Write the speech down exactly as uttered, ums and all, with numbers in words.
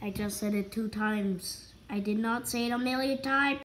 I just said it two times. I did not say it a million times.